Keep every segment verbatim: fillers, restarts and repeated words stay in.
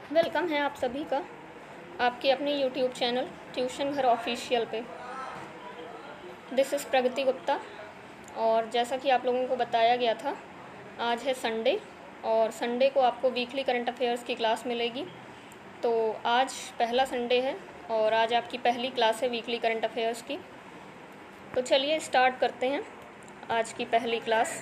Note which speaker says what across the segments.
Speaker 1: Welcome है आप सभी का आपके अपने यूट्यूब चैनल ट्यूशन घर ऑफिशियल पे। This is Pragati Gupta. और जैसा कि आप लोगों को बताया गया था, आज है संडे और संडे को आपको वीकली करंट अफेयर्स की क्लास मिलेगी। तो आज पहला संडे है और आज आपकी पहली क्लास है वीकली करंट अफेयर्स की। तो चलिए स्टार्ट करते हैं आज की पहली क्लास।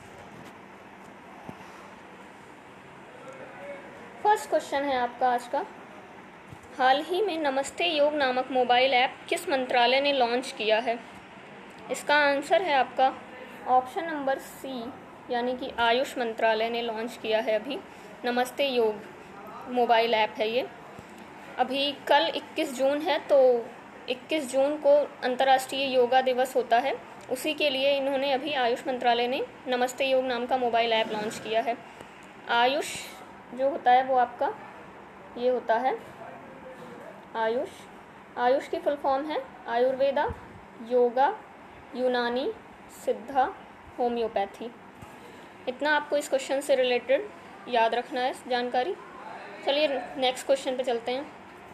Speaker 1: फर्स्ट क्वेश्चन है आपका आज का, हाल ही में नमस्ते योग नामक मोबाइल ऐप किस मंत्रालय ने लॉन्च किया है? इसका आंसर है आपका ऑप्शन नंबर सी, यानी कि आयुष मंत्रालय ने लॉन्च किया है। अभी नमस्ते योग मोबाइल ऐप है ये। अभी कल इक्कीस जून है, तो इक्कीस जून को अंतर्राष्ट्रीय योगा दिवस होता है। उसी के लिए इन्होंने अभी आयुष मंत्रालय ने नमस्ते योग नाम का मोबाइल ऐप लॉन्च किया है। आयुष जो होता है वो आपका ये होता है आयुष। आयुष की फुल फॉर्म है आयुर्वेदा, योगा, यूनानी, सिद्धा, होम्योपैथी। इतना आपको इस क्वेश्चन से रिलेटेड याद रखना है जानकारी। चलिए नेक्स्ट क्वेश्चन पे चलते हैं।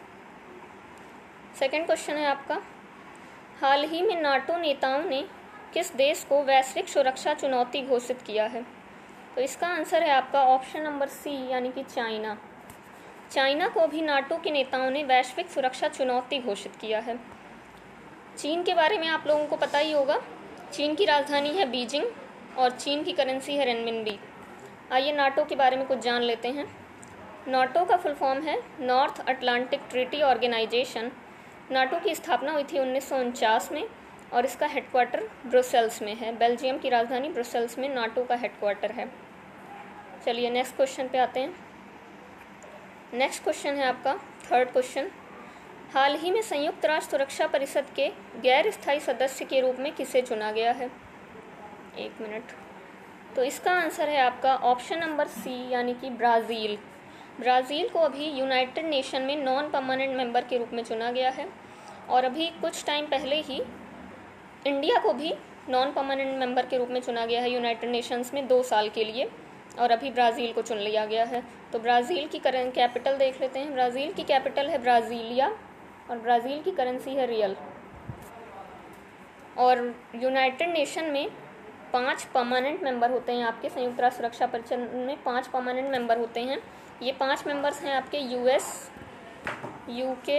Speaker 1: सेकंड क्वेश्चन है आपका, हाल ही में नाटो नेताओं ने किस देश को वैश्विक सुरक्षा चुनौती घोषित किया है? तो इसका आंसर है आपका ऑप्शन नंबर सी, यानी कि चाइना। चाइना को भी नाटो के नेताओं ने वैश्विक सुरक्षा चुनौती घोषित किया है। चीन के बारे में आप लोगों को पता ही होगा। चीन की राजधानी है बीजिंग और चीन की करेंसी है रेनमिनबी। आइए नाटो के बारे में कुछ जान लेते हैं। नाटो का फुल फॉर्म है North Atlantic Treaty Organization. NATO की स्थापना हुई थी उन्नीस सौ उनचास में और इसका हेडक्वार्टर ब्रुसेल्स में है। बेल्जियम की राजधानी ब्रुसेल्स में नाटो का हेडक्वार्टर है। चलिए नेक्स्ट क्वेश्चन पे आते हैं। नेक्स्ट क्वेश्चन है आपका थर्ड क्वेश्चन, हाल ही में संयुक्त राष्ट्र सुरक्षा परिषद के गैर स्थायी सदस्य के रूप में किसे चुना गया है? एक मिनट। तो इसका आंसर है आपका ऑप्शन नंबर सी, यानी कि ब्राज़ील। ब्राज़ील को अभी यूनाइटेड नेशन में नॉन परमानेंट मेंबर के रूप में चुना गया है और अभी कुछ टाइम पहले ही इंडिया को भी नॉन परमानेंट मेंबर के रूप में चुना गया है यूनाइटेड नेशंस में दो साल के लिए, और अभी ब्राज़ील को चुन लिया गया है। तो ब्राज़ील की करें कैपिटल देख लेते हैं। ब्राज़ील की कैपिटल है ब्राज़ीलिया और ब्राज़ील की करेंसी है रियल। और यूनाइटेड नेशन में पांच परमानेंट मेंबर होते हैं आपके। संयुक्त राष्ट्र सुरक्षा परिषद में पांच परमानेंट मेंबर होते हैं। ये पांच मेंबर्स हैं आपके यूएस, यूके,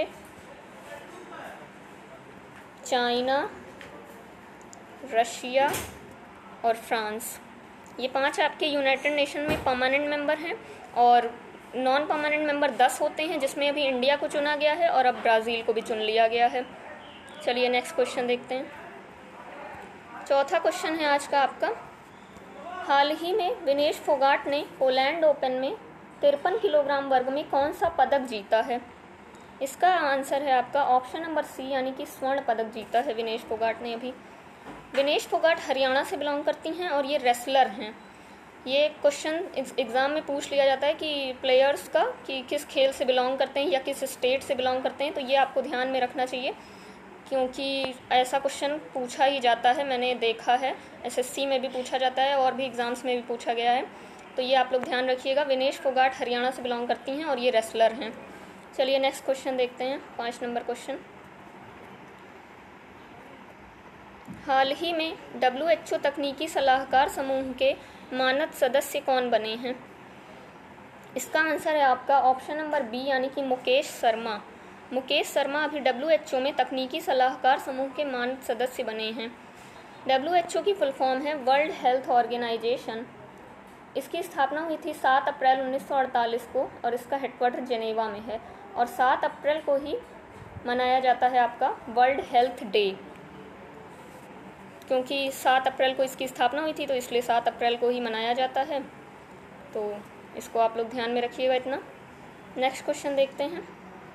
Speaker 1: चाइना, रशिया और फ्रांस। ये पांच आपके यूनाइटेड नेशन में परमानेंट मेंबर हैं और नॉन परमानेंट मेंबर दस होते हैं, जिसमें अभी इंडिया को चुना गया है और अब ब्राज़ील को भी चुन लिया गया है। चलिए नेक्स्ट क्वेश्चन देखते हैं। चौथा क्वेश्चन है आज का आपका, हाल ही में विनेश फोगाट ने पोलैंड ओपन में तिरपन किलोग्राम वर्ग में कौन सा पदक जीता है? इसका आंसर है आपका ऑप्शन नंबर सी, यानी कि स्वर्ण पदक जीता है विनेश फोगाट ने अभी। विनेश फोगाट हरियाणा से बिलोंग करती हैं और ये रेसलर हैं। ये क्वेश्चन एग्ज़ाम में पूछ लिया जाता है कि प्लेयर्स का कि किस खेल से बिलोंग करते हैं या किस स्टेट से बिलोंग करते हैं। तो ये आपको ध्यान में रखना चाहिए क्योंकि ऐसा क्वेश्चन पूछा ही जाता है। मैंने देखा है एसएससी में भी पूछा जाता है और भी एग्ज़ाम्स में भी पूछा गया है। तो ये आप लोग ध्यान रखिएगा। विनेश फोगाट हरियाणा से बिलोंग करती हैं और ये रेसलर हैं। चलिए नेक्स्ट क्वेश्चन देखते हैं, पाँच नंबर क्वेश्चन। हाल ही में डब्ल्यू एच ओ तकनीकी सलाहकार समूह के मानद सदस्य कौन बने हैं? इसका आंसर है आपका ऑप्शन नंबर बी, यानी कि मुकेश शर्मा। मुकेश शर्मा अभी डब्ल्यू एच ओ में तकनीकी सलाहकार समूह के मानद सदस्य बने हैं। डब्ल्यू एच ओ की फुल फॉर्म है वर्ल्ड हेल्थ ऑर्गेनाइजेशन। इसकी स्थापना हुई थी सात अप्रैल उन्नीस सौ अड़तालीस को और इसका हेडक्वार्टर जेनेवा में है और सात अप्रैल को ही मनाया जाता है आपका वर्ल्ड हेल्थ डे। क्योंकि सात अप्रैल को इसकी स्थापना हुई थी तो इसलिए सात अप्रैल को ही मनाया जाता है। तो इसको आप लोग ध्यान में रखिएगा इतना। नेक्स्ट क्वेश्चन देखते हैं।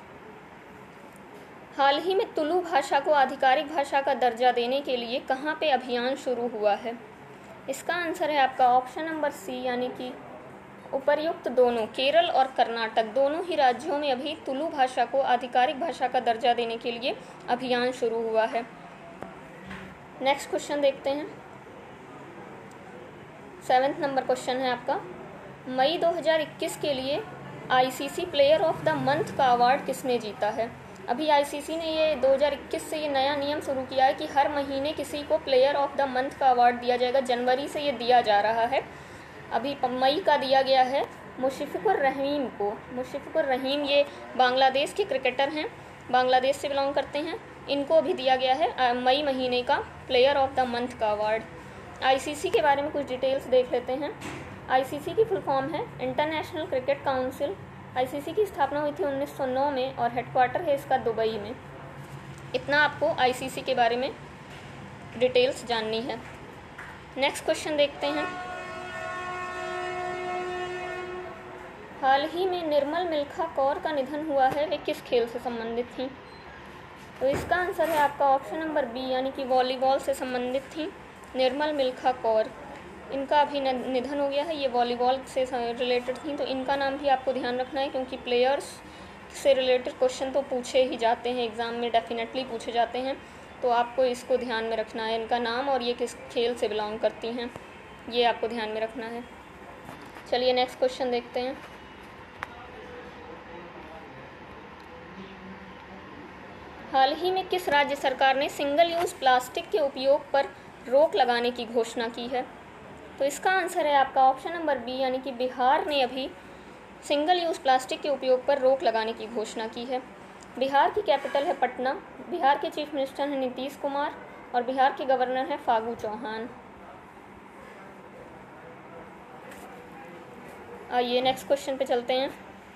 Speaker 1: हाल ही में तुलु भाषा को आधिकारिक भाषा का दर्जा देने के लिए कहाँ पे अभियान शुरू हुआ है? इसका आंसर है आपका ऑप्शन नंबर सी, यानी कि उपर्युक्त दोनों केरल और कर्नाटक दोनों ही राज्यों में अभी तुलु भाषा को आधिकारिक भाषा का दर्जा देने के लिए अभियान शुरू हुआ है। नेक्स्ट क्वेश्चन देखते हैं। सेवेंथ नंबर क्वेश्चन है आपका, मई दो हज़ार इक्कीस के लिए ICC player of the month का अवार्ड किसने जीता है? अभी आईसीसी ने ये दो हज़ार इक्कीस से ये नया नियम शुरू किया है कि हर महीने किसी को प्लेयर ऑफ द मंथ का अवार्ड दिया जाएगा। जनवरी से ये दिया जा रहा है, अभी मई का दिया गया है मुशफ़िकुर रहीम को। मुशफ़िकुर रहीम ये बांग्लादेश के क्रिकेटर हैं, बांग्लादेश से बिलोंग करते हैं। इनको अभी दिया गया है मई महीने का प्लेयर ऑफ द मंथ का अवार्ड। आईसीसी के बारे में कुछ डिटेल्स देख लेते हैं। आईसीसी की फुल फॉर्म है इंटरनेशनल क्रिकेट काउंसिल। आईसीसी की स्थापना हुई थी उन्नीस सौ नौ में और हेडक्वार्टर है इसका दुबई में। इतना आपको आईसीसी के बारे में डिटेल्स जाननी है। नेक्स्ट क्वेश्चन देखते हैं। हाल ही में निर्मल मिल्खा कौर का निधन हुआ है, वे किस खेल से संबंधित थी? तो इसका आंसर है आपका ऑप्शन नंबर बी, यानी कि वॉलीबॉल से संबंधित थी निर्मल मिल्खा कौर। इनका अभी निधन हो गया है, ये वॉलीबॉल से रिलेटेड थी। तो इनका नाम भी आपको ध्यान रखना है, क्योंकि प्लेयर्स से रिलेटेड क्वेश्चन तो पूछे ही जाते हैं एग्ज़ाम में, डेफिनेटली पूछे जाते हैं। तो आपको इसको ध्यान में रखना है, इनका नाम और ये किस खेल से बिलोंग करती हैं, ये आपको ध्यान में रखना है। चलिए नेक्स्ट क्वेश्चन देखते हैं। हाल ही में किस राज्य सरकार ने सिंगल यूज़ प्लास्टिक के उपयोग पर रोक लगाने की घोषणा की है? तो इसका आंसर है आपका ऑप्शन नंबर बी, यानी कि बिहार ने अभी सिंगल यूज़ प्लास्टिक के उपयोग पर रोक लगाने की घोषणा की है। बिहार की कैपिटल है पटना, बिहार के चीफ मिनिस्टर हैं नीतीश कुमार और बिहार के गवर्नर हैं फागू चौहान। आइए नेक्स्ट क्वेश्चन पे चलते हैं।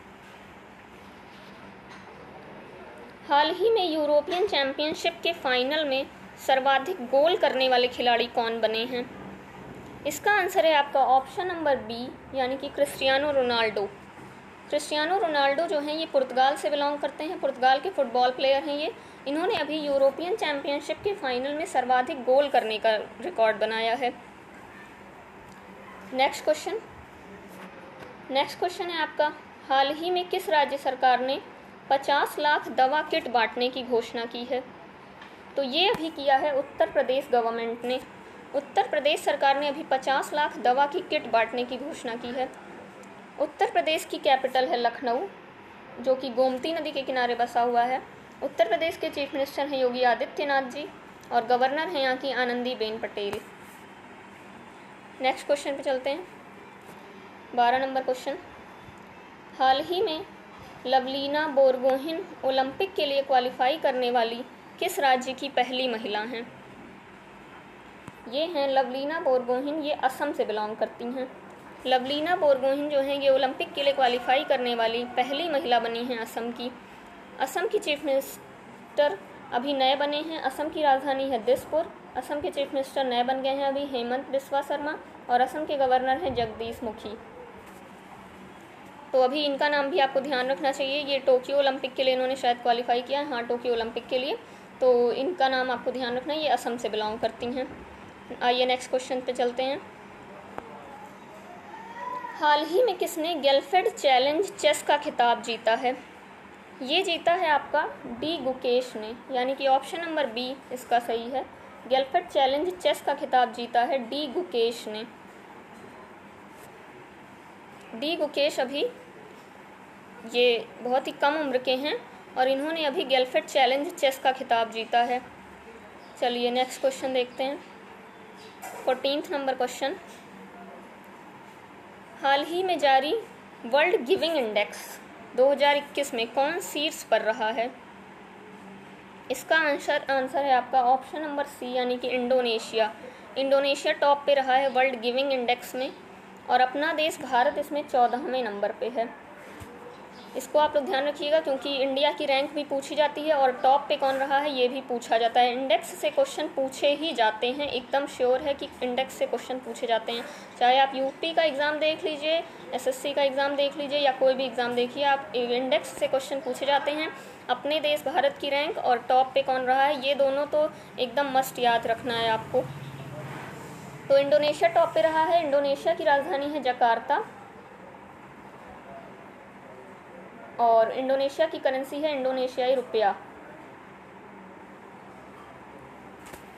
Speaker 1: हाल ही में यूरोपियन चैंपियनशिप के फाइनल में सर्वाधिक गोल करने वाले खिलाड़ी कौन बने हैं? इसका आंसर है आपका ऑप्शन नंबर बी, यानी कि क्रिस्टियानो रोनाल्डो। क्रिस्टियानो रोनाल्डो जो हैं ये पुर्तगाल से बिलोंग करते हैं, पुर्तगाल के फुटबॉल प्लेयर हैं ये। इन्होंने अभी यूरोपियन चैंपियनशिप के फाइनल में सर्वाधिक गोल करने का रिकॉर्ड बनाया है। नेक्स्ट क्वेश्चन नेक्स्ट क्वेश्चन है आपका, हाल ही में किस राज्य सरकार ने पचास लाख दवा किट बांटने की घोषणा की है? तो ये अभी किया है उत्तर प्रदेश गवर्नमेंट ने। उत्तर प्रदेश सरकार ने अभी पचास लाख दवा की किट बांटने की घोषणा की है। उत्तर प्रदेश की कैपिटल है लखनऊ, जो कि गोमती नदी के किनारे बसा हुआ है। उत्तर प्रदेश के चीफ मिनिस्टर हैं योगी आदित्यनाथ जी और गवर्नर हैं यहाँ की आनंदीबेन पटेल। नेक्स्ट क्वेश्चन पे चलते हैं। बारह नंबर क्वेश्चन, हाल ही में लवलीना बोरगोहिन ओलंपिक के लिए क्वालिफाई करने वाली किस राज्य की पहली महिला हैं? ये हैं लवलीना बोरगोहिन, ये असम से बिलोंग करती हैं। लवलीना बोरगोहिन जो हैं ये ओलंपिक के लिए क्वालिफाई करने वाली पहली महिला बनी हैं असम की। असम की चीफ मिनिस्टर अभी नए बने हैं, असम की राजधानी है दिसपुर। असम के चीफ मिनिस्टर नए बन गए हैं अभी हेमंत बिस्वा शर्मा और असम के गवर्नर हैं जगदीश मुखी। तो अभी इनका नाम भी आपको ध्यान रखना चाहिए, ये टोक्यो ओलंपिक के लिए इन्होंने शायद क्वालिफाई किया है, हाँ टोक्यो ओलंपिक के लिए। तो इनका नाम आपको ध्यान रखना है, ये असम से बिलोंग करती हैं। आइए नेक्स्ट क्वेश्चन पे चलते हैं। हाल ही में किसने गेलफेड चैलेंज चेस का खिताब जीता है? ये जीता है आपका डी गुकेश ने, यानी कि ऑप्शन नंबर बी इसका सही है। गेलफेड चैलेंज चेस का खिताब जीता है डी गुकेश ने। डी गुकेश अभी ये बहुत ही कम उम्र के हैं और इन्होंने अभी गेलफेड चैलेंज चेस का खिताब जीता है। चलिए नेक्स्ट क्वेश्चन देखते हैं। फोर्टीन्थ नंबर क्वेश्चन, हाल ही में जारी वर्ल्ड गिविंग इंडेक्स दो हज़ार इक्कीस में कौन शीर्ष पर रहा है? इसका आंसर आंसर है आपका ऑप्शन नंबर सी, यानी कि इंडोनेशिया। इंडोनेशिया टॉप पे रहा है वर्ल्ड गिविंग इंडेक्स में और अपना देश भारत इसमें चौदहवें नंबर पे है। इसको आप लोग ध्यान रखिएगा, क्योंकि इंडिया की रैंक भी पूछी जाती है और टॉप पे कौन रहा है ये भी पूछा जाता है। इंडेक्स से क्वेश्चन पूछे ही जाते हैं, एकदम श्योर है कि इंडेक्स से क्वेश्चन पूछे जाते हैं। चाहे आप यूपी का एग्ज़ाम देख लीजिए, एसएससी का एग्ज़ाम देख लीजिए या कोई भी एग्ज़ाम देखिए, आप इंडेक्स से क्वेश्चन पूछे जाते हैं। अपने देश भारत की रैंक और टॉप पे कौन रहा है, ये दोनों तो एकदम मस्ट याद रखना है आपको। तो इंडोनेशिया टॉप पे रहा है। इंडोनेशिया की राजधानी है जकार्ता और इंडोनेशिया की करेंसी है इंडोनेशियाई रुपया।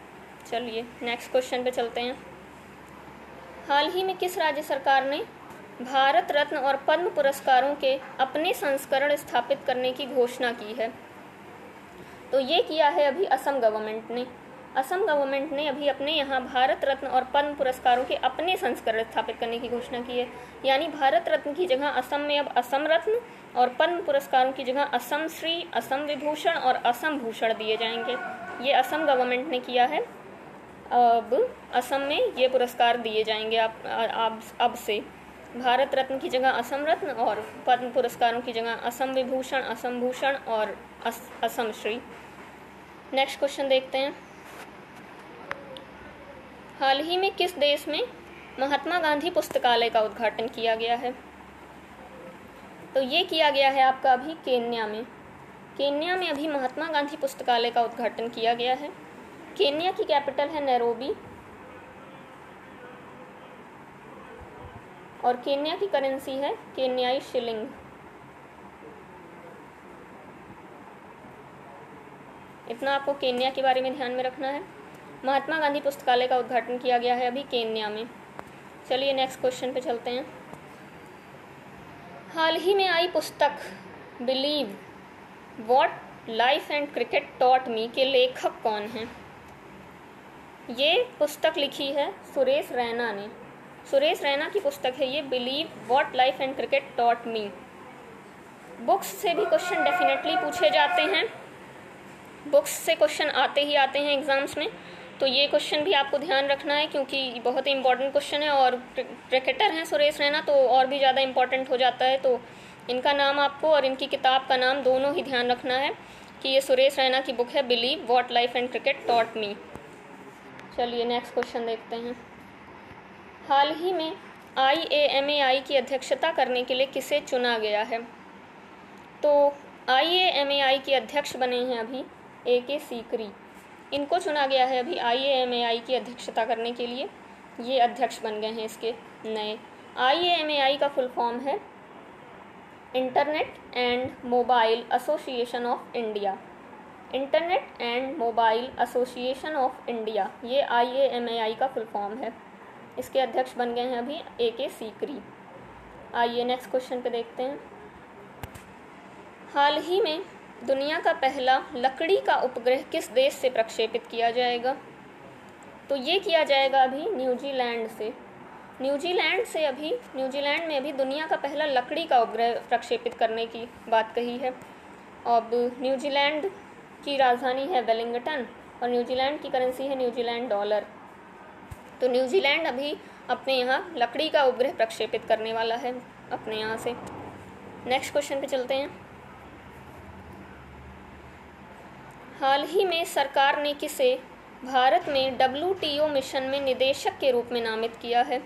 Speaker 1: चलिए नेक्स्ट क्वेश्चन पे चलते हैं। हाल ही में किस राज्य सरकार ने भारत रत्न और पद्म पुरस्कारों के अपने संस्करण स्थापित करने की घोषणा की है? तो ये किया है अभी असम गवर्नमेंट ने। असम गवर्नमेंट ने अभी अपने यहाँ भारत रत्न और पद्म पुरस्कारों के अपने संस्करण स्थापित करने की घोषणा की है। यानी भारत रत्न की जगह असम में अब असम रत्न और पद्म पुरस्कारों की जगह असम श्री, असम विभूषण और असम भूषण दिए जाएंगे। ये असम गवर्नमेंट ने किया है। अब असम में ये पुरस्कार दिए जाएंगे आप, आप अब से भारत रत्न की जगह असम रत्न और पद्म पुरस्कारों की जगह असम विभूषण, असम भूषण और अस, असम श्री। नेक्स्ट क्वेश्चन देखते हैं। हाल ही में किस देश में महात्मा गांधी पुस्तकालय का उद्घाटन किया गया है? तो ये किया गया है आपका अभी केन्या में। केन्या में अभी महात्मा गांधी पुस्तकालय का उद्घाटन किया गया है। केन्या की कैपिटल है नैरोबी और केन्या की करेंसी है केन्याई शिलिंग। इतना आपको केन्या के बारे में ध्यान में रखना है। महात्मा गांधी पुस्तकालय का उद्घाटन किया गया है अभी केन्या में। चलिए नेक्स्ट क्वेश्चन पे चलते हैं। हाल ही में आई पुस्तक believe what life and cricket taught me के लेखक कौन हैं? ये पुस्तक लिखी है सुरेश रैना ने। सुरेश रैना की पुस्तक है ये believe what life and cricket taught me. Books से भी क्वेश्चन डेफिनेटली पूछे जाते हैं। बुक्स से क्वेश्चन आते ही आते हैं एग्जाम्स में, तो ये क्वेश्चन भी आपको ध्यान रखना है क्योंकि बहुत ही इंपॉर्टेंट क्वेश्चन है। और क्रिकेटर हैं सुरेश रैना तो और भी ज़्यादा इंपॉर्टेंट हो जाता है। तो इनका नाम आपको और इनकी किताब का नाम दोनों ही ध्यान रखना है कि ये सुरेश रैना की बुक है believe what life and cricket taught me. चलिए नेक्स्ट क्वेश्चन देखते हैं। हाल ही में आई ए एम ए आई की अध्यक्षता करने के लिए किसे चुना गया है? तो आई ए एम ए आई के अध्यक्ष बने हैं अभी ए के सीकरी। इनको चुना गया है अभी आई ए एम ए आई की अध्यक्षता करने के लिए। ये अध्यक्ष बन गए हैं इसके नए। आई ए एम ए आई का फुल फॉर्म है internet and mobile association of India. Internet and mobile association of India, ये I A M A I का फुल फॉर्म है। इसके अध्यक्ष बन गए हैं अभी ए के सीकरी। आइए नेक्स्ट क्वेश्चन पे देखते हैं। हाल ही में दुनिया का पहला लकड़ी का उपग्रह किस देश से प्रक्षेपित किया जाएगा? तो ये किया जाएगा अभी न्यूजीलैंड से। न्यूजीलैंड से अभी न्यूजीलैंड में अभी दुनिया का पहला लकड़ी का उपग्रह प्रक्षेपित करने की बात कही है। अब न्यूजीलैंड की राजधानी है वेलिंगटन और न्यूजीलैंड की करेंसी है न्यूजीलैंड डॉलर। तो न्यूजीलैंड अभी अपने यहाँ लकड़ी का उपग्रह प्रक्षेपित करने वाला है अपने यहाँ से। नेक्स्ट क्वेश्चन पे चलते हैं। हाल ही में सरकार ने किसे भारत में डब्ल्यू टी ओ मिशन में निदेशक के रूप में नामित किया है?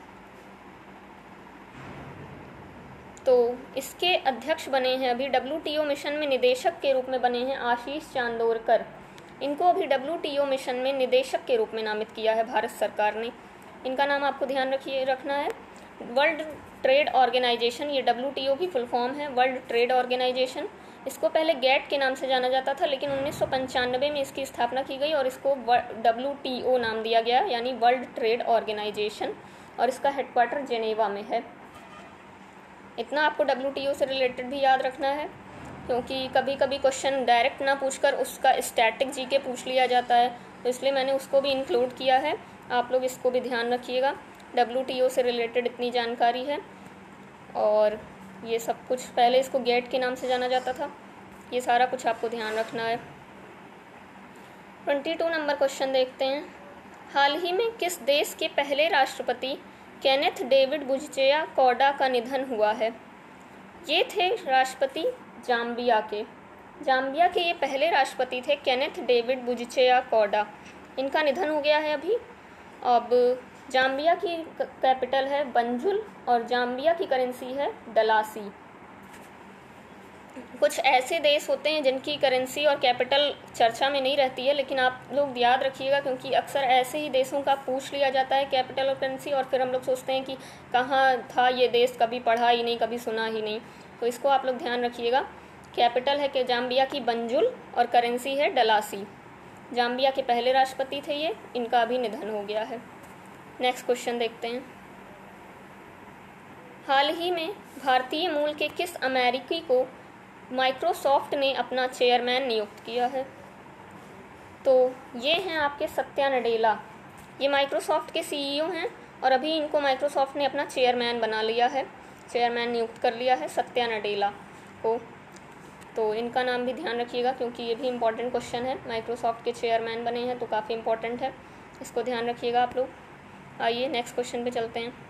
Speaker 1: तो इसके अध्यक्ष बने हैं अभी डब्ल्यू टी ओ मिशन में निदेशक के रूप में बने हैं आशीष चांदोरकर। इनको अभी डब्ल्यू टी ओ मिशन में निदेशक के रूप में नामित किया है भारत सरकार ने। इनका नाम आपको ध्यान रखिए रखना है वर्ल्ड ट्रेड ऑर्गेनाइजेशन। ये डब्ल्यू टी ओ की फुल फॉर्म है वर्ल्ड ट्रेड ऑर्गेनाइजेशन। इसको पहले गेट के नाम से जाना जाता था, लेकिन उन्नीस सौ पंचानवे में इसकी स्थापना की गई और इसको डब्ल्यू टी ओ नाम दिया गया, यानी वर्ल्ड ट्रेड ऑर्गेनाइजेशन। और इसका हेडक्वार्टर जेनेवा में है। इतना आपको डब्ल्यू टी ओ से रिलेटेड भी याद रखना है, क्योंकि कभी कभी क्वेश्चन डायरेक्ट ना पूछकर उसका स्टैटिक जी के पूछ लिया जाता है, तो इसलिए मैंने उसको भी इंक्लूड किया है। आप लोग इसको भी ध्यान रखिएगा। डब्ल्यू टी ओ से रिलेटेड इतनी जानकारी है और ये सब कुछ, पहले इसको गेट के नाम से जाना जाता था। ये सारा कुछ आपको ध्यान रखना है। बाईस नंबर क्वेश्चन देखते हैं। हाल ही में किस देश के पहले राष्ट्रपति केनेथ डेविड बुजचेया कौडा का निधन हुआ है? ये थे राष्ट्रपति जाम्बिया के। जाम्बिया के ये पहले राष्ट्रपति थे केनेथ डेविड बुजचेया कौडा। इनका निधन हो गया है अभी। अब जाम्बिया की कैपिटल है बंजुल और जाम्बिया की करेंसी है डलासी। कुछ ऐसे देश होते हैं जिनकी करेंसी और कैपिटल चर्चा में नहीं रहती है, लेकिन आप लोग याद रखिएगा, क्योंकि अक्सर ऐसे ही देशों का पूछ लिया जाता है कैपिटल और करेंसी, और फिर हम लोग सोचते हैं कि कहाँ था ये देश, कभी पढ़ा ही नहीं, कभी सुना ही नहीं। तो इसको आप लोग ध्यान रखिएगा। कैपिटल है कि जाम्बिया की बंजुल और करेंसी है डलासी। जाम्बिया के पहले राष्ट्रपति थे ये, इनका अभी निधन हो गया है। नेक्स्ट क्वेश्चन देखते हैं। हाल ही में भारतीय मूल के किस अमेरिकी को माइक्रोसॉफ्ट ने अपना चेयरमैन नियुक्त किया है? तो ये हैं आपके सत्या नडेला। ये माइक्रोसॉफ्ट के सीईओ हैं और अभी इनको माइक्रोसॉफ्ट ने अपना चेयरमैन बना लिया है, चेयरमैन नियुक्त कर लिया है सत्या नडेला को। तो इनका नाम भी ध्यान रखिएगा क्योंकि ये भी इम्पॉर्टेंट क्वेश्चन है। माइक्रोसॉफ्ट के चेयरमैन बने हैं तो काफ़ी इम्पॉर्टेंट है, इसको ध्यान रखिएगा आप लोग। आइए नेक्स्ट क्वेश्चन पे चलते हैं।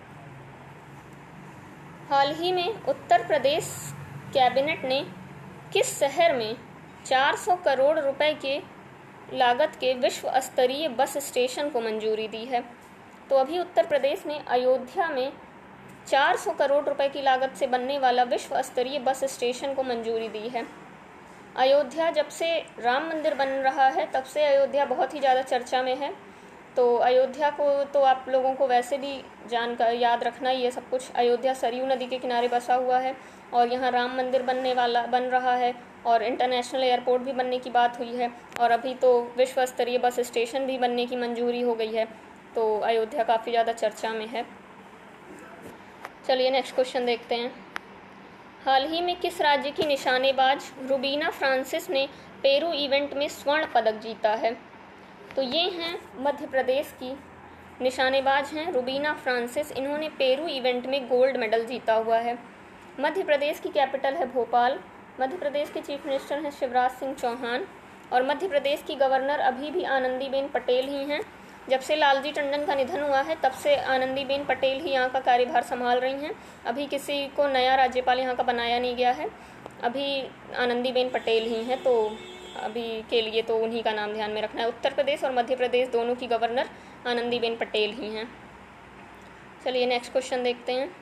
Speaker 1: हाल ही में उत्तर प्रदेश कैबिनेट ने किस शहर में चार सौ करोड़ रुपए के लागत के विश्व स्तरीय बस स्टेशन को मंजूरी दी है? तो अभी उत्तर प्रदेश ने अयोध्या में चार सौ करोड़ रुपए की लागत से बनने वाला विश्व स्तरीय बस स्टेशन को मंजूरी दी है। अयोध्या जब से राम मंदिर बन रहा है तब से अयोध्या बहुत ही ज़्यादा चर्चा में है। तो अयोध्या को तो आप लोगों को वैसे भी जानकर याद रखना ही है सब कुछ। अयोध्या सरयू नदी के किनारे बसा हुआ है और यहाँ राम मंदिर बनने वाला बन रहा है और इंटरनेशनल एयरपोर्ट भी बनने की बात हुई है और अभी तो विश्व स्तरीय बस स्टेशन भी बनने की मंजूरी हो गई है। तो अयोध्या काफ़ी ज़्यादा चर्चा में है। चलिए नेक्स्ट क्वेश्चन देखते हैं। हाल ही में किस राज्य की निशानेबाज रुबीना फ्रांसिस ने पेरू इवेंट में स्वर्ण पदक जीता है? तो ये हैं मध्य प्रदेश की निशानेबाज हैं रुबीना फ्रांसिस। इन्होंने पेरू इवेंट में गोल्ड मेडल जीता हुआ है। मध्य प्रदेश की कैपिटल है भोपाल। मध्य प्रदेश के चीफ मिनिस्टर हैं शिवराज सिंह चौहान और मध्य प्रदेश की गवर्नर अभी भी आनंदीबेन पटेल ही हैं। जब से लालजी टंडन का निधन हुआ है तब से आनंदीबेन पटेल ही यहाँ का कार्यभार संभाल रही हैं। अभी किसी को नया राज्यपाल यहाँ का बनाया नहीं गया है, अभी आनंदीबेन पटेल ही हैं। तो अभी के लिए तो उन्हीं का नाम ध्यान में रखना है। उत्तर प्रदेश और मध्य प्रदेश दोनों की गवर्नर आनंदीबेन पटेल ही हैं। चलिए नेक्स्ट क्वेश्चन देखते हैं।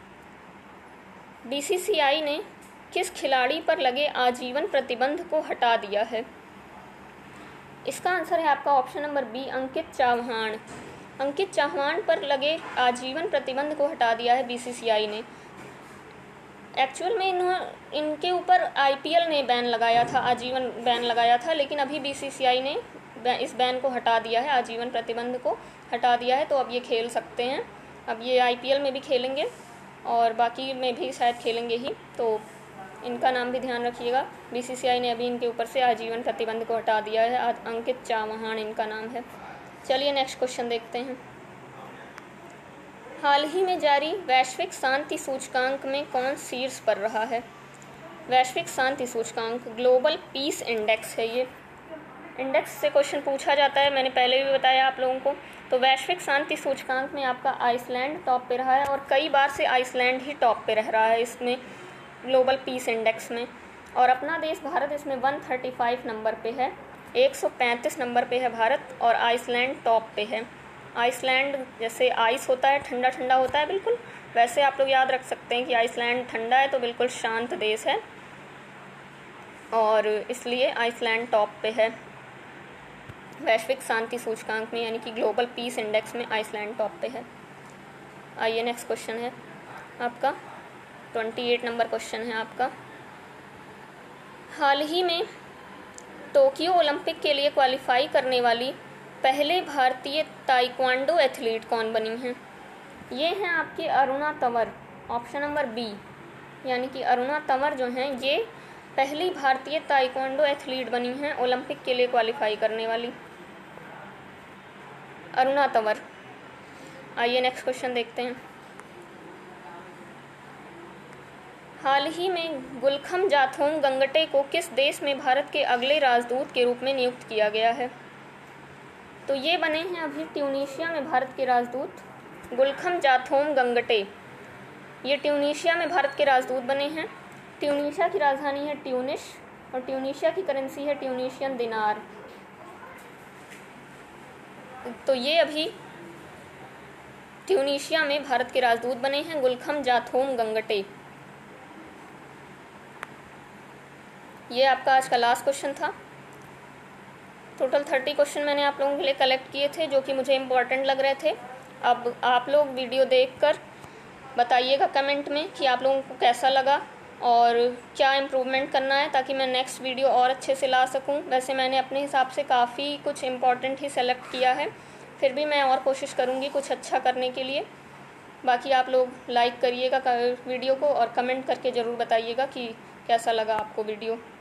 Speaker 1: बीसीसीआई ने किस खिलाड़ी पर लगे आजीवन प्रतिबंध को हटा दिया है? इसका आंसर है आपका option number B, Ankit Chauhan. Ankit Chauhan पर लगे आजीवन प्रतिबंध को हटा दिया है बीसीसीआई ने। एक्चुअल में इन्होंने इनके ऊपर आईपीएल ने बैन लगाया था, आजीवन बैन लगाया था, लेकिन अभी बीसीसीआई ने इस बैन को हटा दिया है, आजीवन प्रतिबंध को हटा दिया है। तो अब ये खेल सकते हैं। अब ये आईपीएल में भी खेलेंगे और बाकी में भी शायद खेलेंगे ही। तो इनका नाम भी ध्यान रखिएगा। बीसीसीआई ने अभी इनके ऊपर से आजीवन प्रतिबंध को हटा दिया है। अंकित चौहान इनका नाम है। चलिए नेक्स्ट क्वेश्चन देखते हैं। हाल ही में जारी वैश्विक शांति सूचकांक में कौन शीर्ष पर रहा है? वैश्विक शांति सूचकांक ग्लोबल पीस इंडेक्स है। ये इंडेक्स से क्वेश्चन पूछा जाता है, मैंने पहले भी बताया आप लोगों को। तो वैश्विक शांति सूचकांक में आपका आइसलैंड टॉप पे रहा है और कई बार से आइसलैंड ही टॉप पे रह रहा है इसमें, ग्लोबल पीस इंडेक्स में। और अपना देश भारत इसमें एक सौ पैंतीस नंबर पे है, एक सौ पैंतीस नंबर पे है भारत और आइसलैंड टॉप पे है। आइसलैंड जैसे आइस होता है, ठंडा ठंडा होता है बिल्कुल, वैसे आप लोग याद रख सकते हैं कि आइसलैंड ठंडा है तो बिल्कुल शांत देश है और इसलिए आइसलैंड टॉप पे है वैश्विक शांति सूचकांक में, यानी कि ग्लोबल पीस इंडेक्स में आइसलैंड टॉप पे है। आइए नेक्स्ट क्वेश्चन है आपका अट्ठाईस नंबर क्वेश्चन है आपका। हाल ही में टोक्यो ओलंपिक के लिए क्वालिफाई करने वाली पहले भारतीय ताइक्वांडो एथलीट कौन बनी हैं? ये हैं आपकी Aruna Tanwar, option number B, यानी कि अरुणा तंवर जो हैं ये पहली भारतीय ताइक्वांडो एथलीट बनी हैं ओलंपिक के लिए क्वालिफाई करने वाली, अरुणा तंवर। आइए नेक्स्ट क्वेश्चन देखते हैं। हाल ही में गुलखम जाथोम गंगटे को किस देश में भारत के अगले राजदूत के रूप में नियुक्त किया गया है? तो ये बने हैं अभी ट्यूनीशिया में भारत के राजदूत गुलखम जाथोम गंगटे। ये ट्यूनीशिया में भारत के राजदूत बने हैं। ट्यूनीशिया की राजधानी है ट्यूनिस और ट्यूनीशिया की करेंसी है ट्यूनीशियन दिनार। तो ये अभी ट्यूनीशिया में भारत के राजदूत बने हैं गुलखम जाथोम गंगटे। ये आपका आज का लास्ट क्वेश्चन था। टोटल थर्टी क्वेश्चन मैंने आप लोगों के लिए कलेक्ट किए थे जो कि मुझे इम्पोर्टेंट लग रहे थे। अब आप लोग वीडियो देखकर बताइएगा कमेंट में कि आप लोगों को कैसा लगा और क्या इम्प्रूवमेंट करना है ताकि मैं नेक्स्ट वीडियो और अच्छे से ला सकूं। वैसे मैंने अपने हिसाब से काफ़ी कुछ इम्पोर्टेंट ही सेलेक्ट किया है, फिर भी मैं और कोशिश करूंगी कुछ अच्छा करने के लिए। बाकी आप लोग लाइक करिएगा वीडियो को और कमेंट करके ज़रूर बताइएगा कि कैसा लगा आपको वीडियो।